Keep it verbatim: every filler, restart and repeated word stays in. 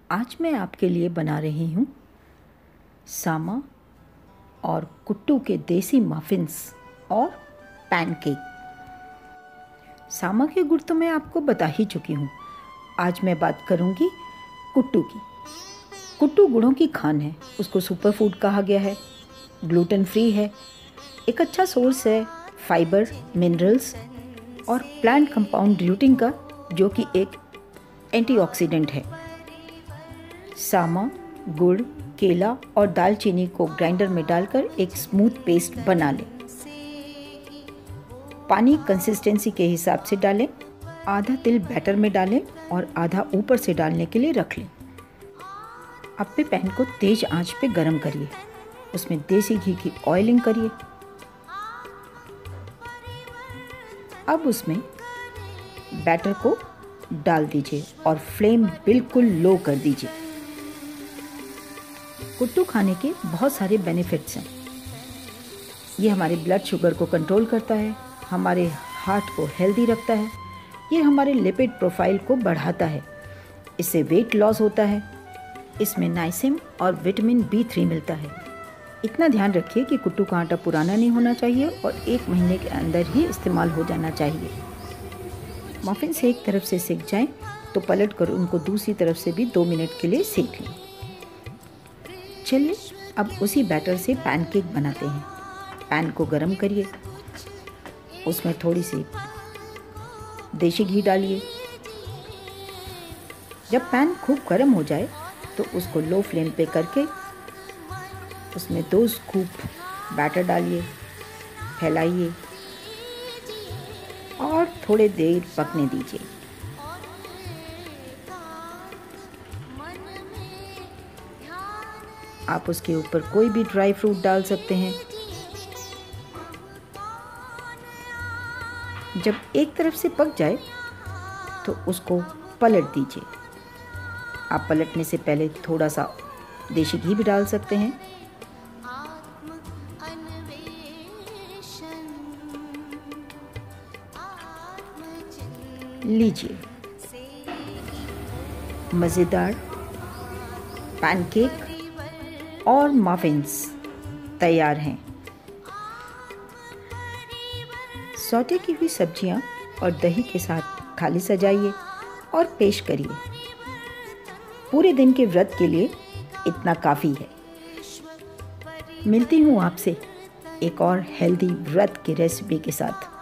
आज मैं आपके लिए बना रही हूँ सामा और कुट्टू के देसी मफ़िन्स और पैनकेक। सामा के गुड़ तो मैं आपको बता ही चुकी हूँ। आज मैं बात करूँगी कुट्टू की। कुट्टू गुड़ों की खान है, उसको सुपर फूड कहा गया है, ग्लूटेन फ्री है, एक अच्छा सोर्स है फाइबर, मिनरल्स और प्लांट कंपाउंड ल्यूटिन का, जो कि एक एंटीऑक्सीडेंट है। सामा, गुड़, केला और दालचीनी को ग्राइंडर में डालकर एक स्मूथ पेस्ट बना लें। पानी कंसिस्टेंसी के हिसाब से डालें। आधा तिल बैटर में डालें और आधा ऊपर से डालने के लिए रख लें। अब पे पैन को तेज आंच पे गरम करिए, उसमें देसी घी की ऑयलिंग करिए। अब उसमें बैटर को डाल दीजिए और फ्लेम बिल्कुल लो कर दीजिए। कुट्टू खाने के बहुत सारे बेनिफिट्स हैं। ये हमारे ब्लड शुगर को कंट्रोल करता है, हमारे हार्ट को हेल्दी रखता है, ये हमारे लिपिड प्रोफाइल को बढ़ाता है, इससे वेट लॉस होता है, इसमें नाइसिन और विटामिन बी थ्री मिलता है। इतना ध्यान रखिए कि कुट्टू का आटा पुराना नहीं होना चाहिए और एक महीने के अंदर ही इस्तेमाल हो जाना चाहिए। मफ़िन से एक तरफ से सिक जाएं तो पलट कर उनको दूसरी तरफ से भी दो मिनट के लिए सेक लें। चलिए अब उसी बैटर से पैनकेक बनाते हैं। पैन को गरम करिए, उसमें थोड़ी सी देसी घी डालिए। जब पैन खूब गर्म हो जाए तो उसको लो फ्लेम पे करके उसमें दो स्कूप बैटर डालिए, फैलाइए और थोड़ी देर पकने दीजिए। आप उसके ऊपर कोई भी ड्राई फ्रूट डाल सकते हैं। जब एक तरफ से पक जाए तो उसको पलट दीजिए। आप पलटने से पहले थोड़ा सा देसी घी भी डाल सकते हैं। लीजिए, मज़ेदार पैनकेक और मफ़िन्स तैयार हैं। सौटे की हुई सब्जियां और दही के साथ थाली सजाइए और पेश करिए। पूरे दिन के व्रत के लिए इतना काफ़ी है। मिलती हूँ आपसे एक और हेल्दी व्रत की रेसिपी के साथ।